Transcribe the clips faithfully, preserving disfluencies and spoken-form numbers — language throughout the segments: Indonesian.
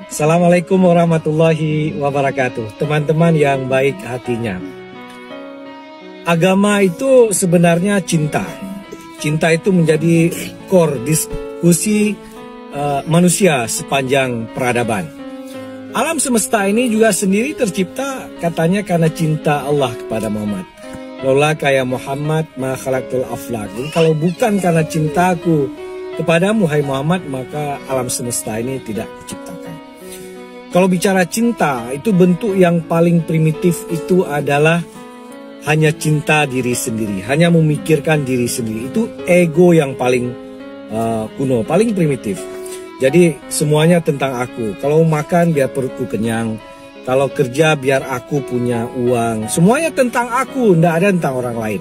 Assalamualaikum warahmatullahi wabarakatuh. Teman-teman yang baik hatinya. Agama itu sebenarnya cinta. Cinta itu menjadi core diskusi uh, manusia sepanjang peradaban. Alam semesta ini juga sendiri tercipta katanya karena cinta Allah kepada Muhammad. Laula kaya Muhammad ma khalaqtul aflaq. Jadi kalau bukan karena cintaku kepadamu hai Muhammad, maka alam semesta ini tidak diciptakan. Kalau bicara cinta, itu bentuk yang paling primitif itu adalah hanya cinta diri sendiri, hanya memikirkan diri sendiri. Itu ego yang paling uh, kuno, paling primitif. Jadi semuanya tentang aku. Kalau makan biar perutku kenyang, kalau kerja biar aku punya uang. Semuanya tentang aku, tidak ada tentang orang lain.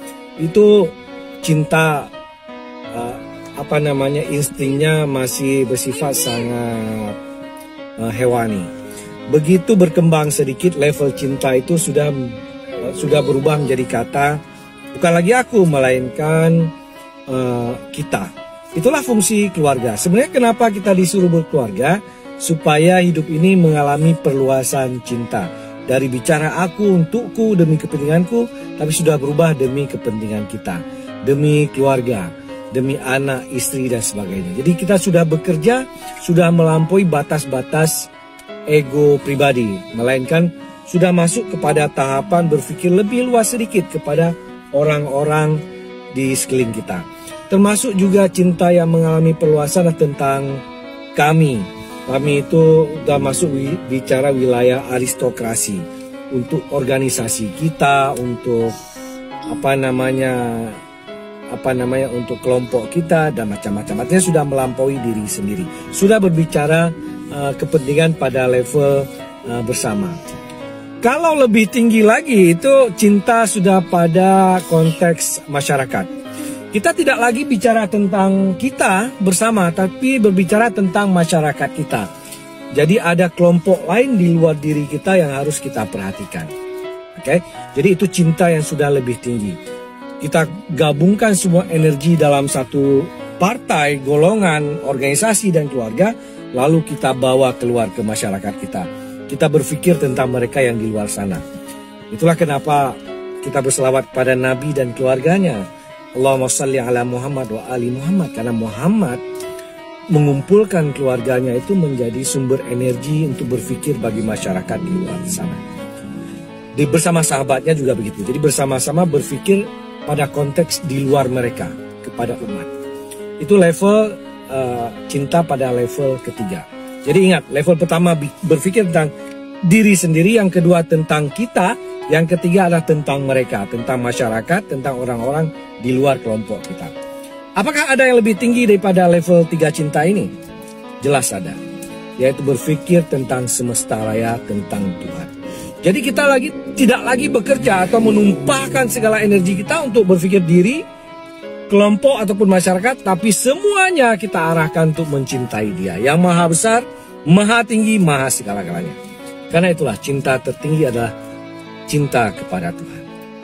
Itu cinta, uh, apa namanya, instingnya masih bersifat sangat uh, hewani. Begitu berkembang sedikit, level cinta itu sudah uh, sudah berubah menjadi kata bukan lagi aku, melainkan uh, kita. Itulah fungsi keluarga. Sebenarnya kenapa kita disuruh berkeluarga? Supaya hidup ini mengalami perluasan cinta. Dari bicara aku, untukku, demi kepentinganku, tapi sudah berubah demi kepentingan kita, demi keluarga, demi anak, istri, dan sebagainya. Jadi kita sudah bekerja, sudah melampaui batas-batas ego pribadi, melainkan sudah masuk kepada tahapan berpikir lebih luas sedikit kepada orang-orang di sekeliling kita. Termasuk juga cinta yang mengalami perluasan tentang kami. Kami itu sudah masuk bicara wilayah aristokrasi. Untuk organisasi kita, untuk apa namanya, apa namanya untuk kelompok kita dan macam-macam. Artinya sudah melampaui diri sendiri. Sudah berbicara uh, kepentingan pada level uh, bersama. Kalau lebih tinggi lagi itu cinta sudah pada konteks masyarakat. Kita tidak lagi bicara tentang kita bersama, tapi berbicara tentang masyarakat kita. Jadi ada kelompok lain di luar diri kita yang harus kita perhatikan. Oke, jadi itu cinta yang sudah lebih tinggi. Kita gabungkan semua energi dalam satu partai, golongan, organisasi, dan keluarga, lalu kita bawa keluar ke masyarakat kita. Kita berpikir tentang mereka yang di luar sana. Itulah kenapa kita berselawat pada Nabi dan keluarganya. Allahumma salli ala Muhammad wa ali Muhammad. Karena Muhammad mengumpulkan keluarganya itu menjadi sumber energi untuk berpikir bagi masyarakat di luar sana. Di bersama sahabatnya juga begitu. Jadi bersama-sama berpikir pada konteks di luar mereka kepada umat. Itu level uh, cinta pada level ketiga. Jadi ingat, level pertama berpikir tentang diri sendiri, yang kedua tentang kita, yang ketiga adalah tentang mereka, tentang masyarakat, tentang orang-orang di luar kelompok kita. Apakah ada yang lebih tinggi daripada level tiga cinta ini? Jelas ada. Yaitu berpikir tentang semesta raya, tentang Tuhan. Jadi kita lagi tidak lagi bekerja atau menumpahkan segala energi kita untuk berpikir diri, kelompok ataupun masyarakat, tapi semuanya kita arahkan untuk mencintai Dia yang maha besar, maha tinggi, maha segala-galanya. Karena itulah cinta tertinggi adalah cinta kepada Tuhan.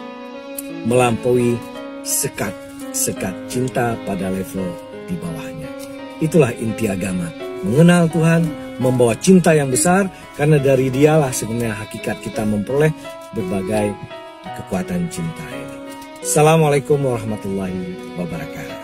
Melampaui sekat-sekat cinta pada level di bawahnya. Itulah inti agama. Mengenal Tuhan, membawa cinta yang besar, karena dari Dialah sebenarnya hakikat kita memperoleh berbagai kekuatan cinta ini. Assalamualaikum warahmatullahi wabarakatuh.